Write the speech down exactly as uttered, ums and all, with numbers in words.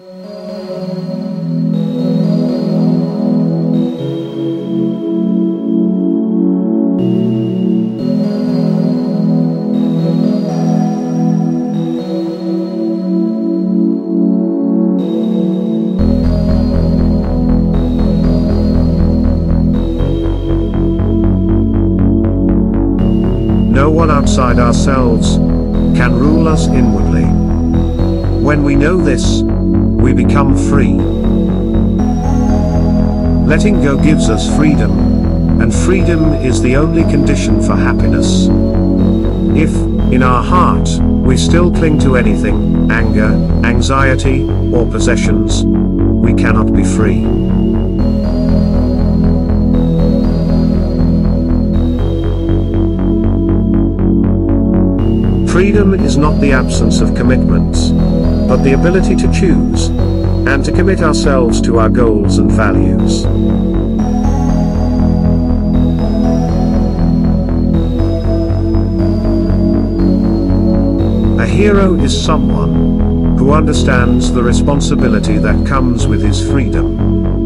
No one outside ourselves can rule us inwardly. When we know this, we become free. Letting go gives us freedom, and freedom is the only condition for happiness. If, in our heart, we still cling to anything, anger, anxiety, or possessions, we cannot be free. Freedom is not the absence of commitments, but the ability to choose, and to commit ourselves to our goals and values. A hero is someone who understands the responsibility that comes with his freedom.